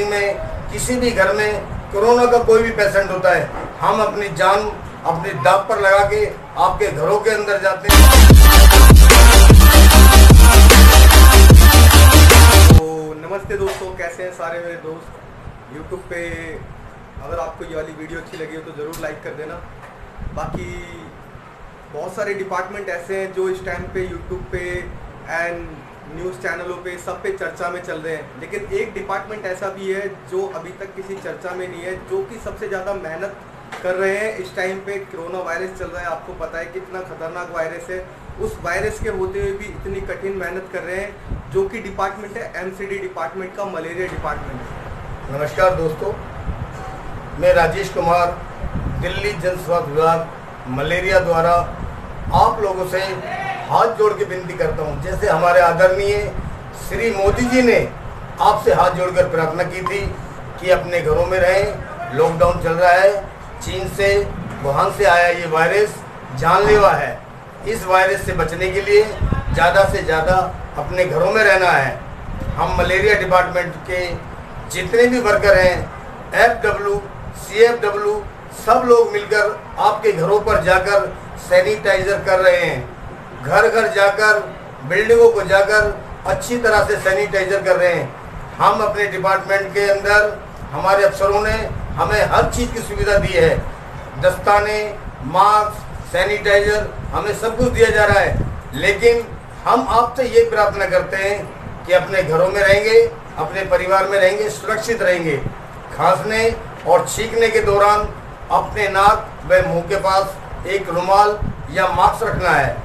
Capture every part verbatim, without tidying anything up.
Building में, किसी भी घर में कोरोना का कोई भी पेशेंट होता है, हम अपनी जान अपनी दांव पर लगा के आपके घरों के अंदर जाते हैं। तो नमस्ते दोस्तों, कैसे हैं सारे मेरे दोस्त। यूट्यूब पे अगर आपको ये वाली वीडियो अच्छी लगी हो तो ज़रूर लाइक कर देना। बाकी बहुत सारे डिपार्टमेंट ऐसे हैं जो इस टाइम पे यूट्यूब पे एंड न्यूज़ चैनलों पे सब पे चर्चा में चल रहे हैं, लेकिन एक डिपार्टमेंट ऐसा भी है जो अभी तक किसी चर्चा में नहीं है, जो कि सबसे ज़्यादा मेहनत कर रहे हैं। इस टाइम पे कोरोना वायरस चल रहा है, आपको पता है कितना खतरनाक वायरस है। उस वायरस के होते हुए भी इतनी कठिन मेहनत कर रहे हैं, जो कि डिपार्टमेंट है एमसीडी डिपार्टमेंट का, मलेरिया डिपार्टमेंट। नमस्कार दोस्तों, मैं राजेश कुमार, दिल्ली जन स्वास्थ्य विभाग मलेरिया द्वारा आप लोगों से हाथ जोड़ के विनती करता हूं। जैसे हमारे आदरणीय श्री मोदी जी ने आपसे हाथ जोड़कर प्रार्थना की थी कि अपने घरों में रहें, लॉकडाउन चल रहा है, चीन से वुहान से आया ये वायरस जानलेवा है। इस वायरस से बचने के लिए ज़्यादा से ज़्यादा अपने घरों में रहना है। हम मलेरिया डिपार्टमेंट के जितने भी वर्कर हैं, F W, C F W, सब लोग मिलकर आपके घरों पर जाकर सैनिटाइजर कर रहे हैं। घर घर जाकर, बिल्डिंगों को जाकर अच्छी तरह से सैनिटाइजर कर रहे हैं। हम अपने डिपार्टमेंट के अंदर, हमारे अफसरों ने हमें हर चीज़ की सुविधा दी है। दस्ताने, मास्क, सैनिटाइजर, हमें सब कुछ दिया जा रहा है। लेकिन हम आपसे ये प्रार्थना करते हैं कि अपने घरों में रहेंगे, अपने परिवार में रहेंगे, सुरक्षित रहेंगे। खांसने और छींकने के दौरान अपने नाक व मुंह के पास एक रुमाल या मास्क रखना है।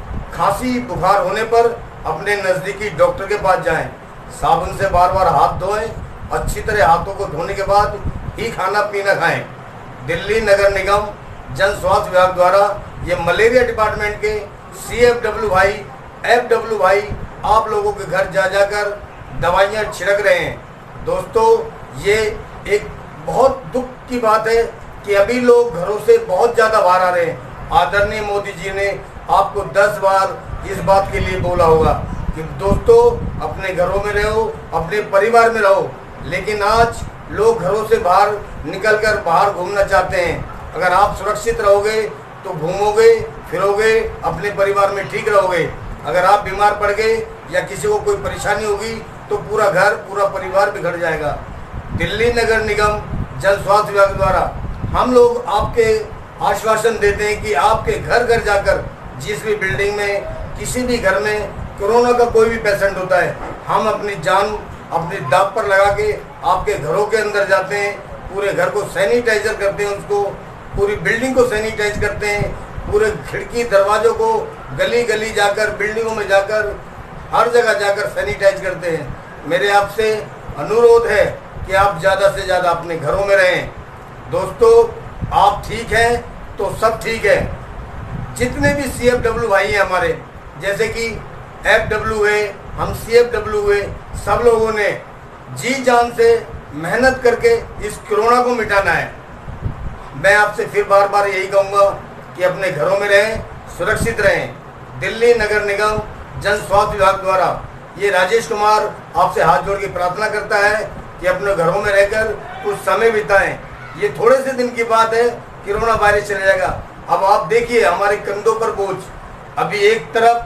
खांसी बुखार होने पर अपने नज़दीकी डॉक्टर के पास जाएं। साबुन से बार बार हाथ धोएं। अच्छी तरह हाथों को धोने के बाद ही खाना पीना खाएं। दिल्ली नगर निगम जन स्वास्थ्य विभाग द्वारा ये मलेरिया डिपार्टमेंट के सी एफ डब्ल्यू भाई, एफ डब्ल्यू भाई आप लोगों के घर जा जाकर दवाइयाँ छिड़क रहे हैं। दोस्तों, ये एक बहुत दुख की बात है कि अभी लोग घरों से बहुत ज़्यादा बाहर आ रहे हैं। आदरणीय मोदी जी ने आपको दस बार इस बात के लिए बोला होगा कि दोस्तों अपने घरों में रहो, अपने परिवार में रहो। लेकिन आज लोग घरों से बाहर निकलकर बाहर घूमना चाहते हैं। अगर आप सुरक्षित रहोगे तो घूमोगे फिरोगे, अपने परिवार में ठीक रहोगे। अगर आप बीमार पड़ गए या किसी को कोई परेशानी होगी तो पूरा घर, पूरा परिवार बिगड़ जाएगा। दिल्ली नगर निगम जन स्वास्थ्य विभाग द्वारा हम लोग आपके आश्वासन देते हैं कि आपके घर घर जाकर, जिस भी बिल्डिंग में, किसी भी घर में कोरोना का कोई भी पेशेंट होता है, हम अपनी जान अपनी दांव पर लगा के आपके घरों के अंदर जाते हैं। पूरे घर को सैनिटाइजर करते हैं, उसको पूरी बिल्डिंग को सैनिटाइज करते हैं। पूरे खिड़की दरवाजों को गली गली जाकर, बिल्डिंगों में जाकर, हर जगह जाकर सैनिटाइज करते हैं। मेरे आपसे अनुरोध है कि आप ज़्यादा से ज़्यादा अपने घरों में रहें। दोस्तों, आप ठीक हैं तो सब ठीक है। जितने भी सी एफ डब्ल्यू भाई हैं हमारे, जैसे कि एफ डब्ल्यू है, हम सी एफ डब्ल्यू है, सब लोगों ने जी जान से मेहनत करके इस कोरोना को मिटाना है। मैं आपसे फिर बार बार यही कहूँगा कि अपने घरों में रहें, सुरक्षित रहें। दिल्ली नगर निगम जन स्वास्थ्य विभाग द्वारा ये राजेश कुमार आपसे हाथ जोड़ के प्रार्थना करता है कि अपने घरों में रहकर कुछ समय बिताएं। ये थोड़े से दिन की बात है, कोरोना वायरस चले जाएगा। अब आप देखिए हमारे कंधों पर बोझ। अभी एक तरफ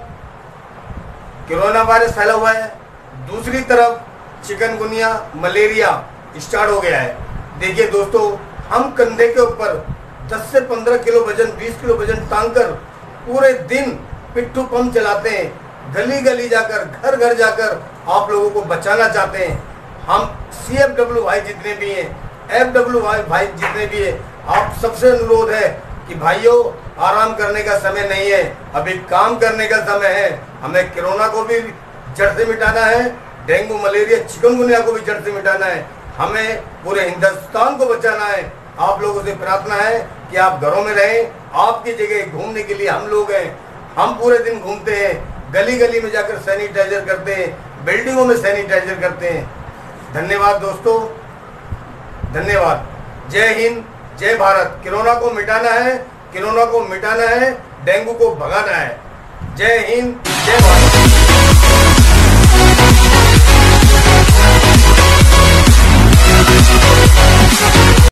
कोरोना वायरस फैला हुआ है, दूसरी तरफ चिकनगुनिया, मलेरिया स्टार्ट हो गया है। देखिए दोस्तों, हम कंधे के ऊपर दस से पंद्रह किलो वजन, बीस किलो वजन टांग कर पूरे दिन पिट्ठू पंप चलाते हैं। गली गली जाकर, घर घर जाकर आप लोगों को बचाना चाहते हैं। हम सी एफ डब्ल्यू भाई जितने भी हैं, एफ डब्ल्यू भाई जितने भी हैं, आप सबसे अनुरोध है कि भाइयों, आराम करने का समय नहीं है, अभी काम करने का समय है। हमें कोरोना को भी जड़ से मिटाना है, डेंगू, मलेरिया, चिकनगुनिया को भी जड़ से मिटाना है। हमें पूरे हिंदुस्तान को बचाना है। आप लोगों से प्रार्थना है कि आप घरों में रहें। आपकी जगह घूमने के लिए हम लोग हैं। हम पूरे दिन घूमते हैं, गली गली में जाकर सैनिटाइजर करते हैं, बिल्डिंगों में सैनिटाइजर करते हैं। धन्यवाद दोस्तों, धन्यवाद। जय हिंद, जय भारत। कोरोना को मिटाना है, कोरोना को मिटाना है, डेंगू को भगाना है। जय हिंद, जय भारत।